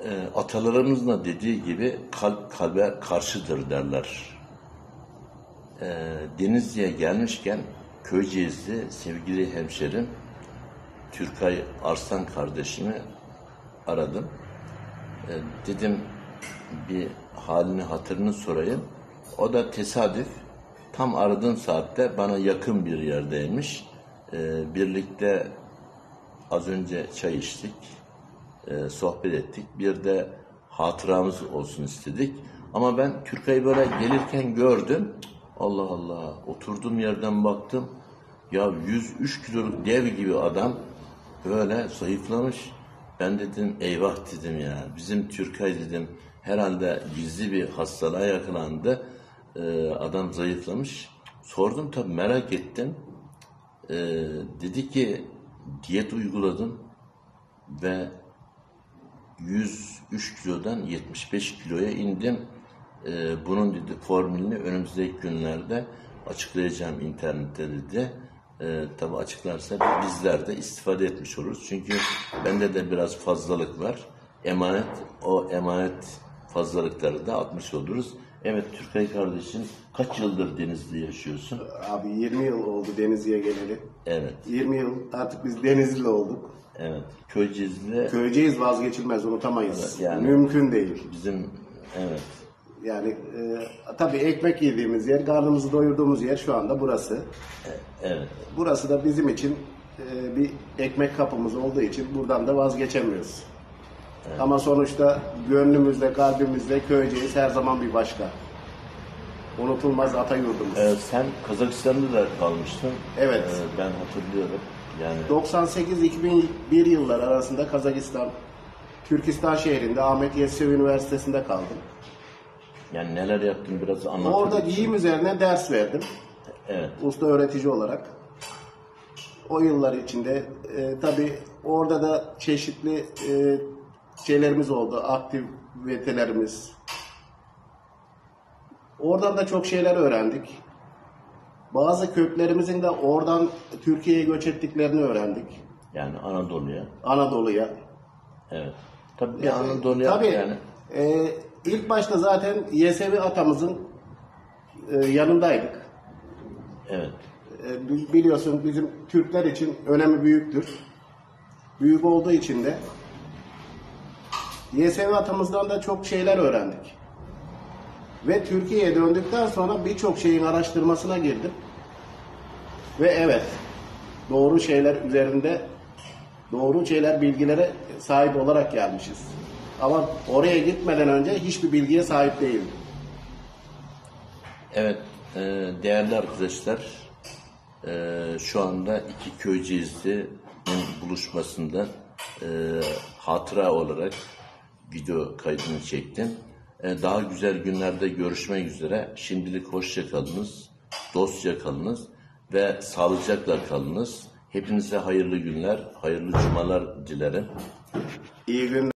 Atalarımızın da dediği gibi kalp kalbe karşıdır derler. Denizli'ye gelmişken Köyceğizli sevgili hemşerim Türkay Arslan kardeşimi aradım. Dedim bir halini hatırını sorayım. O da tesadüf tam aradığım saatte bana yakın bir yerdeymiş. Birlikte az önce çay içtik, sohbet ettik. Bir de hatıramız olsun istedik. Ama ben Türkay'ı böyle gelirken gördüm. Allah Allah, oturduğum yerden baktım. Ya 103 kiloluk dev gibi adam böyle zayıflamış. Ben dedim eyvah dedim ya. Bizim Türkay dedim herhalde gizli bir hastalığa yakalandı. Adam zayıflamış. Sordum tabii merak ettim. Dedi ki diyet uyguladım ve 103 kilodan 75 kiloya indim. Bunun dedi formülünü önümüzdeki günlerde açıklayacağım internette dedi. Tabii açıklarsa bizler de istifade etmiş oluruz. Çünkü bende de biraz fazlalık var. O emanet fazlalıkları da atmış oluruz. Evet Türkay kardeşim, kaç yıldır Denizli'de yaşıyorsun? Abi 20 yıl oldu Denizli'ye geleli. Evet. 20 yıl artık biz Denizli olduk. Evet. Köyceğiz vazgeçilmez, unutamayız. Evet, yani mümkün değil. Bizim evet. Yani tabii ekmek yediğimiz yer, karnımızı doyurduğumuz yer şu anda burası. Evet. Burası da bizim için bir ekmek kapımız olduğu için buradan da vazgeçemiyoruz. Evet. Ama sonuçta gönlümüzde, kalbimizde Köyceğiz her zaman bir başka. Unutulmaz ata yurdumuz. Sen Kazakistan'da da kalmıştın. Evet. Ben hatırlıyorum. Yani 98-2001 yılları arasında Kazakistan, Türkistan şehrinde Ahmet Yesevi Üniversitesi'nde kaldım. Yani neler yaptın biraz anlat. Orada giyim üzerine ders verdim. Evet. Usta öğretici olarak. O yıllar içinde tabii orada da çeşitli şeylerimiz oldu, aktivitelerimiz. Oradan da çok şeyler öğrendik. Bazı köklerimizin de oradan Türkiye'ye göç ettiklerini öğrendik. Yani Anadolu'ya. Anadolu'ya. Evet. Tabii Anadolu'ya tabii, yani. İlk başta zaten Yesevi atamızın yanındaydık. Evet. Biliyorsun bizim Türkler için önemi büyüktür. Büyük olduğu için de Yesevi atamızdan da çok şeyler öğrendik. Ve Türkiye'ye döndükten sonra birçok şeyin araştırmasına girdim. Ve evet, doğru şeyler üzerinde, doğru şeyler, bilgilere sahip olarak gelmişiz. Ama oraya gitmeden önce hiçbir bilgiye sahip değildim. Evet, değerli arkadaşlar, şu anda iki Köyceğizli'nin buluşmasında hatıra olarak video kaydını çektim. Daha güzel günlerde görüşmek üzere. Şimdilik hoşça kalınız, dostça kalınız ve sağlıcakla kalınız. Hepinize hayırlı günler, hayırlı cumalar dilerim. İyi günler.